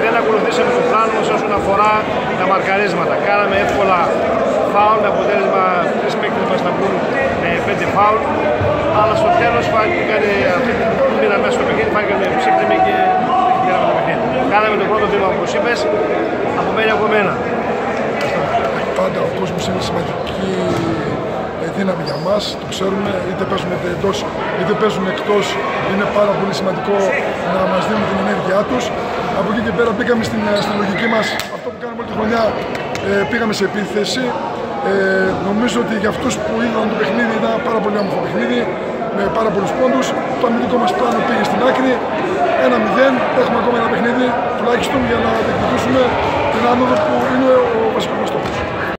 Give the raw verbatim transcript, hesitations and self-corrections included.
δεν ακολουθήσαμε το πλάνο μας όσον αφορά τα μαρκαρίσματα. Κάναμε εύκολα φάουλ με αποτέλεσμα τρεις παίκτες μας να μπουν με πέντε φάουλ. Αλλά στο τέλος φάνηκαν αυτή την μοίρα μέσα στο παιχνίδι, φάνηκαν ψύχρεμοι και πήραμε το παιχνίδι. Κάναμε το πρώτο βήμα όπως είπες, απομένει από μένα. Πάντα ο κόσμος είναι σημαντική δύναμη για μας, το ξέρουμε, είτε παίζουμε εντός είτε παίζουμε εκτός, είναι πάρα πολύ σημαντικό να μας δίνουν την ενέργειά τους. Από εκεί και πέρα πήγαμε στην, στην λογική μας, αυτό που κάναμε όλη τη χρονιά, ε, πήγαμε σε επίθεση. Ε, νομίζω ότι για αυτούς που είδαν το παιχνίδι ήταν πάρα πολύ όμορφο παιχνίδι, με πάρα πολλούς πόντους. Το αμυντικό μας πλάνο πήγε στην άκρη, ένα μηδέν, έχουμε ακόμα ένα παιχνίδι τουλάχιστον για να διεκδικήσουμε την άνοδο που είναι ο βασικός μας στόχος.